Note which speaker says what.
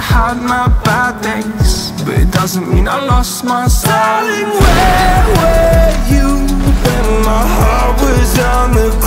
Speaker 1: had my bad days, but it doesn't mean I lost my style. Darling, where were you when my heart was on the